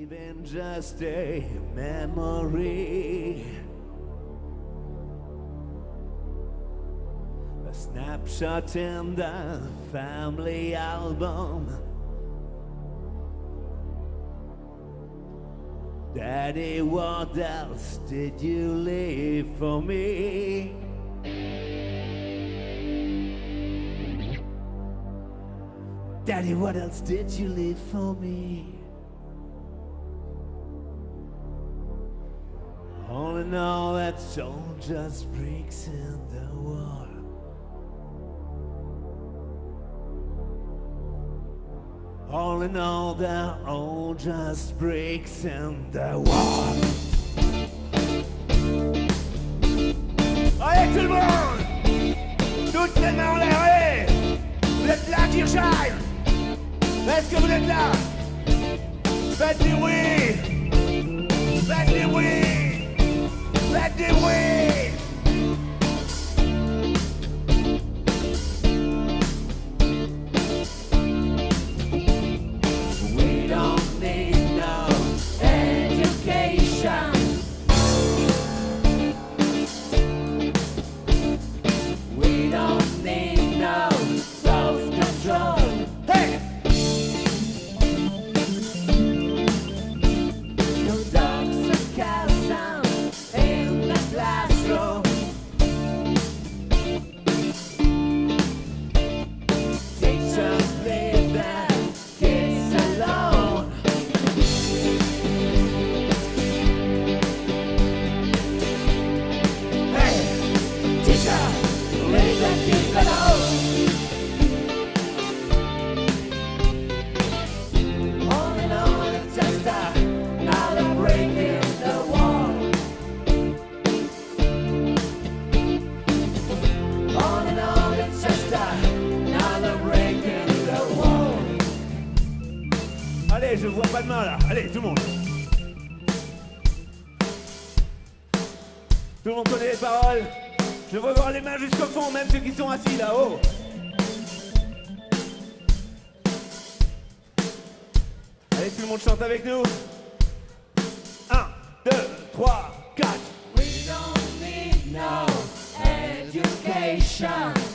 Even just a memory, a snapshot in the family album. Daddy, what else did you leave for me? Daddy, what else did you leave for me? All in all, that soul just breaks in the wall. All in all, that all just breaks in the wall. Allez tout le monde! Toutes les mains en l'air, allez! Vous êtes là, Kirchheim? Est-ce que vous êtes là? Faites du bruit! Faites du bruit! Faites du bruit! We don't need no education. We don't need no self-control. Hey! No dark sarcasm in the classroom. Teachers leave their kids alone. Hey, teacher, leave the kids alone. All in all, it's just another break in the wall. All in all, it's just another break in the wall. Allez, je vois pas de main là. Allez, tout le monde. Tout le monde connaît les paroles. Je veux voir les mains jusqu'au fond, même ceux qui sont assis là-haut. Allez, tout le monde chante avec nous. 1, 2, 3, 4. We don't need no education.